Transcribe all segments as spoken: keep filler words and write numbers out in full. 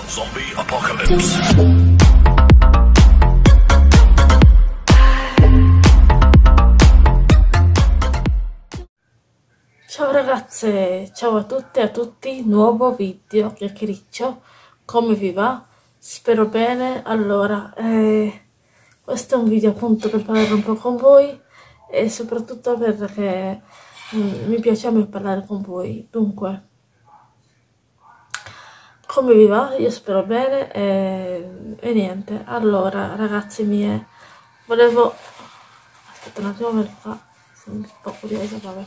Zombie Apocalypse. Ciao ragazze, ciao a tutte e a tutti, nuovo video chiacchiericcio, come vi va? Spero bene. Allora, eh, questo è un video appunto per parlare un po' con voi e soprattutto perché mm, mi piace a me parlare con voi. Dunque, come vi va? Io spero bene e, e niente. Allora, ragazze mie, volevo... Aspetta un attimo perché qua sono un po' curiosa, vabbè.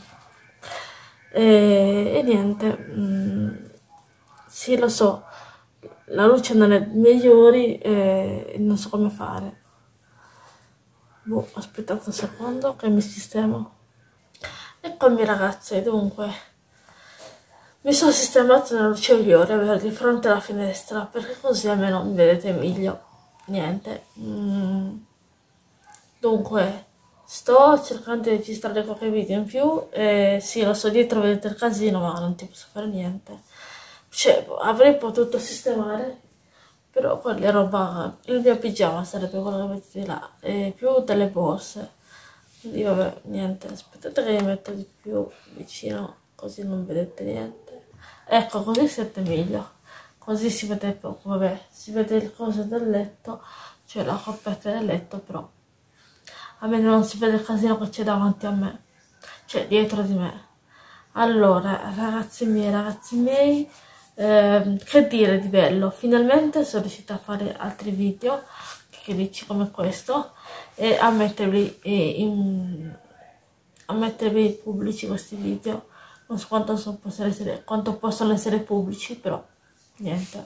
E, e niente, mm, sì, lo so, la luce non è dei migliori e non so come fare. Boh, aspettate un secondo che mi sistemo. Eccomi ragazze, dunque, mi sono sistemato nella luce migliore di fronte alla finestra perché così almeno mi vedete meglio. Niente. Mm. Dunque, sto cercando di registrare qualche video in più e sì, lo so, dietro vedete il casino, ma non ti posso fare niente. Cioè, avrei potuto sistemare, però quella roba, il mio pigiama sarebbe quello che mettete là, e più delle borse. Quindi vabbè, niente, aspettate che mi metto di più vicino, così non vedete niente. Ecco, così siete meglio. Così si vede poco, vabbè, si vede il coso del letto, cioè la coppetta del letto, però a me non si vede il casino che c'è davanti a me, cioè dietro di me. Allora, ragazzi miei, ragazzi miei, eh, che dire di bello, finalmente sono riuscita a fare altri video che dici come questo e a metterli in, a metterli pubblici questi video. Non so quanto, so possono essere, quanto possono essere pubblici, però niente.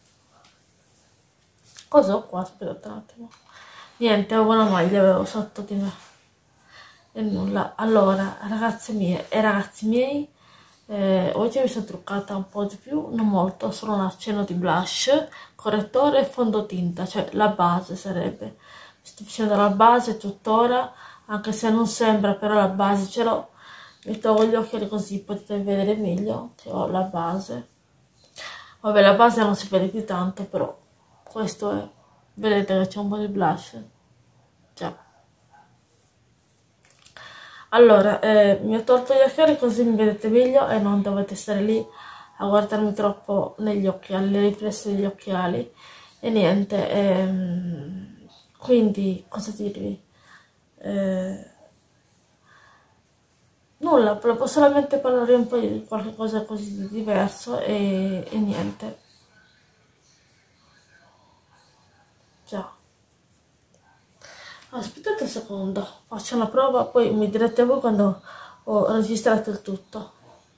Cosa ho qua? Aspettate un attimo. Niente, avevo una maglia, avevo sotto di me. E nulla. Allora, ragazze mie e ragazzi miei, eh, oggi mi sono truccata un po' di più, non molto, solo un accenno di blush, correttore e fondotinta, cioè la base sarebbe. Sto facendo la base tuttora, anche se non sembra, però la base ce l'ho. Mi tolgo gli occhiali così potete vedere meglio che ho la base. Vabbè, la base non si vede più tanto, però questo è. Vedete che c'è un po' di blush? Già. Allora, eh, mi ho tolto gli occhiali così mi vedete meglio e non dovete stare lì a guardarmi troppo negli occhiali, nei riflessi degli occhiali. E niente, ehm, quindi cosa dirvi? Eh, nulla, volevo solamente parlare un po' di qualche cosa così di diverso e, e niente. Già. Aspettate un secondo, faccio una prova, poi mi direte voi quando ho registrato il tutto.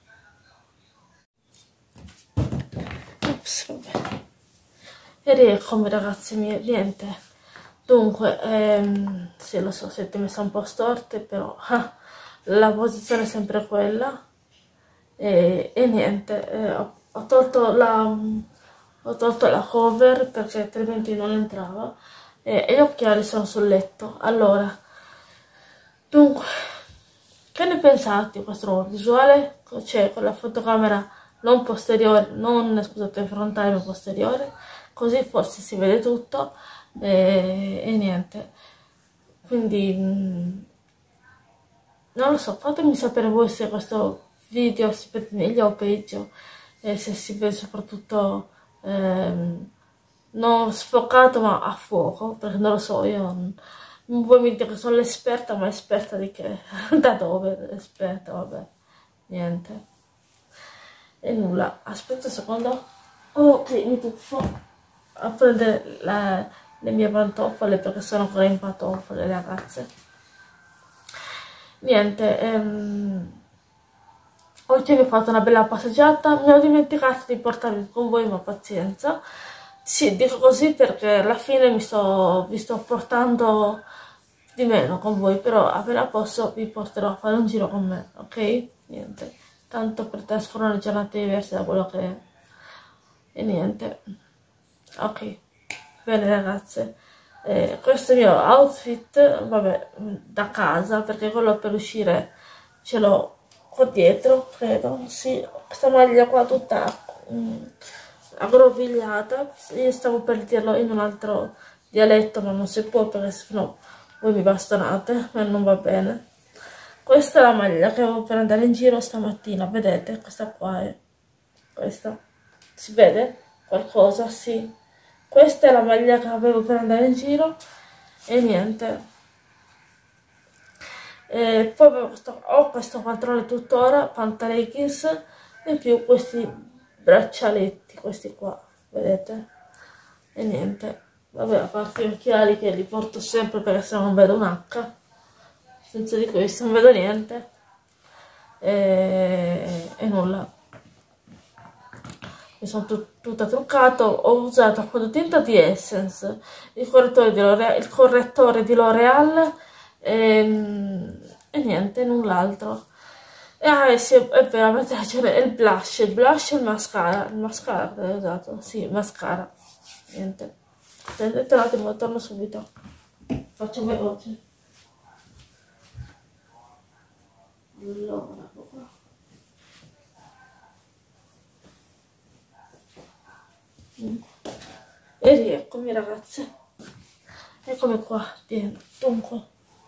Ups, vabbè. E rieccomi ragazzi miei, niente. Dunque, ehm, sì lo so, siete messe un po' storte, però ah, la posizione è sempre quella. E, e niente, eh, ho, ho tolto la... ho tolto la cover perché altrimenti non entrava e, e gli occhiali sono sul letto. Allora, dunque, che ne pensate di questo nuovo visuale? Cioè con la fotocamera non posteriore, non scusate frontale ma posteriore, così forse si vede tutto e, e niente. Quindi mh, non lo so, fatemi sapere voi se questo video si vede meglio o peggio e se si vede soprattutto ehm, non sfocato ma a fuoco, perché non lo so, io non, non vuoi mi dire che sono l'esperta, ma esperta di che? Da dove? Esperta, vabbè, niente. E nulla, aspetta un secondo, ok, mi tuffo a prendere la, le mie pantofole perché sono ancora in pantofole, ragazze. Niente, ehm, oggi vi ho fatto una bella passeggiata, mi ho dimenticato di portarvi con voi, ma pazienza. Sì, dico così perché alla fine mi sto, vi sto portando di meno con voi, però appena posso vi porterò a fare un giro con me, ok? Niente, tanto per trascorrere giornate diverse da quello che è. E niente, ok, bene ragazze. Eh, questo è il mio outfit, vabbè, da casa, perché quello per uscire ce l'ho qua dietro, credo, sì, questa maglia qua tutta, mm, aggrovigliata. Io stavo per dirlo in un altro dialetto, ma non si può perché sennò voi mi bastonate e non va bene. Questa è la maglia che avevo per andare in giro stamattina, vedete? Questa qua è questa. Si vede qualcosa? Sì. Questa è la maglia che avevo per andare in giro e niente. E poi avevo questo, ho questo pantalone tuttora, pantaleggings, e più questi braccialetti, questi qua, vedete? E niente, vabbè, a parte gli occhiali che li porto sempre perché se no non vedo un H, senza di questo non vedo niente, e, e nulla. Mi sono tut tutta truccata, ho usato fondotinta di Essence, il correttore di L'Oreal, il correttore di L'Oreal e, e niente, null'altro. E ah, sì, è vero, avete ragione, è il blush, il blush e il mascara, il mascara che ho usato, sì, il mascara, niente. Attendete un attimo, torno subito, faccio veloce. Allora, e rieccomi ragazze, eccomi qua dentro. Dunque,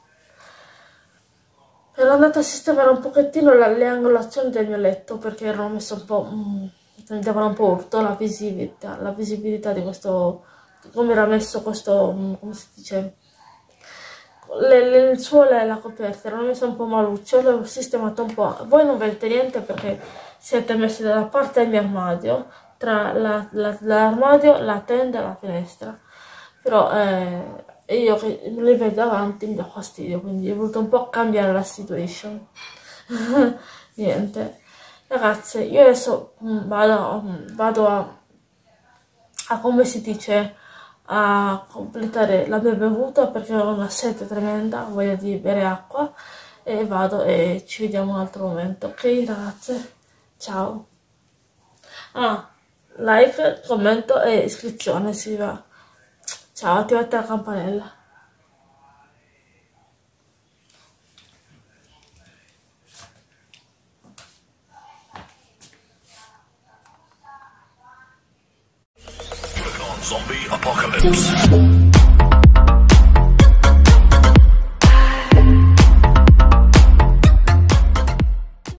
ero andata a sistemare un pochettino la, le angolazioni del mio letto perché erano messe un po', mm, mi davano un po' urto la visibilità, la visibilità di questo, come era messo questo, mm, come si dice, le, le lenzuola e la coperta erano messe un po' maluccio, l'ho sistemato un po'. Voi non vedete niente perché siete messi dalla parte del mio armadio, tra l'armadio, la, la, la tenda e la finestra, però eh, io che li vedo davanti mi dà fastidio, quindi ho voluto un po' cambiare la situation. Niente, ragazze, io adesso mm, vado, mm, vado a, a come si dice, a completare la mia bevuta perché ho una sete tremenda, voglia di bere acqua, e vado e ci vediamo un altro momento, ok ragazze? Ciao! Ah, like, commento e iscrizione, si va. Ciao, attivate la campanella. Zombie apocalypse.